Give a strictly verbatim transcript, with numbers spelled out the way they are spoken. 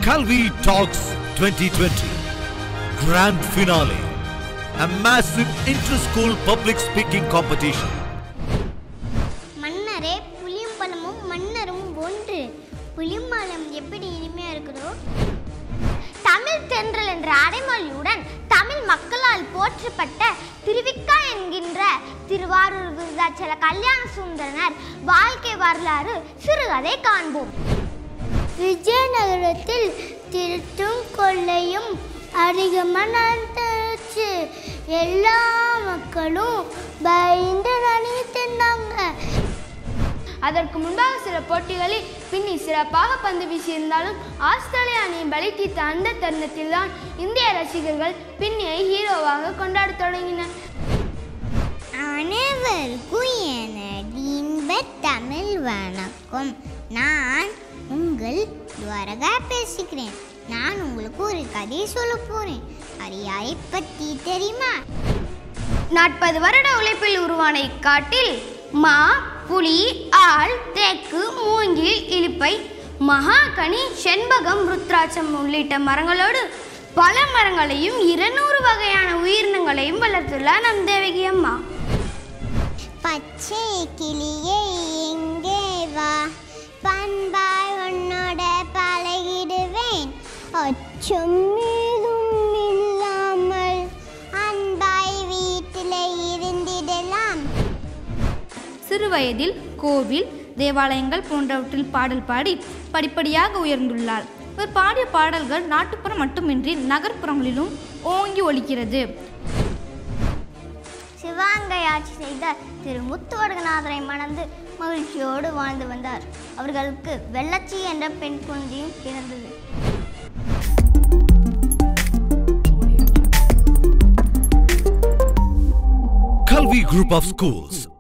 Kalvi Talks twenty twenty Grand Finale, a massive inter-school public speaking competition. மன்னரே புலியும் பழமும் மன்னரும் ஒன்று. புலியும் பழம் எப்படி இனிமையா இருக்குதோ, தமிழ் தென்றல் என்ற அடைமொழியுடன் தமிழ் மக்களால் போற்றப்பட்ட திருவிக்கா என்கின்ற திருவாரூர் விருதாச்சல கல்யாண சுந்தரனர் வாழ்க்கை வரலாறு சிறுகதை காண்போம். விஜயநகரத்தில் திருட்டும் கொள்ளையும் அதிகமாக நடந்துச்சு. எல்லா மக்களும் பயந்து நடுங்கிட்டாங்க. அதற்கு முன்பாக சில போட்டிகளில் பின்னி சிறப்பாக பந்து வீசியிருந்தாலும் ஆஸ்திரேலிய அணியை பலி தீர்த்த அந்த தருணத்தில் தான் இந்திய ரசிகர்கள் பின்னியை ஹீரோவாக கொண்டாட தொடங்கினர். அனைவருக்கும் எனது இன்ப தமிழ் வணக்கம். நான் உங்கள் துவரகா பேசுகிறேன். நான் உங்களுக்கு ஒரு கதையை சொல்ல போறேன். அது யாரை பற்றி தெரியுமா? நாற்பது வருட உழைப்பில் உருவான இக்காட்டில் மா, புலி, ஆள், தேக்கு, மூங்கில், இலிப்பை, மகாகனி, செண்பகம், ருத்ராட்சம் உள்ளிட்ட மரங்களோடு பல மரங்களையும் இருநூறு வகையான உயிரினங்களையும் வளர்த்துள்ளார் நம் தேவகி அம்மா. பச்சை கிளியே எங்கே வா, பண்பாய் உன்னோட பழகிடுவேன். அச்சம் மீதும் இல்லாமல் அன்பாய் வீட்டில் இருந்திடலாம். சிறுவயதில் கோவில், தேவாலயங்கள் போன்றவற்றில் பாடல் பாடி படிப்படியாக உயர்ந்துள்ளார். இவர் பாடிய பாடல்கள் நாட்டுப்புறம் மட்டுமின்றி நகர்ப்புறங்களிலும் ஓங்கி ஒலிக்கிறது. சிவகங்கை ஆட்சி செய்த திரு முத்துவடுகநாதரை மணந்து மகிழ்ச்சியோடு வாழ்ந்து வந்தார். அவர்களுக்கு வெள்ளச்சி என்ற பெண் குழந்தையும் பிறந்தது. Kalvi Group of Schools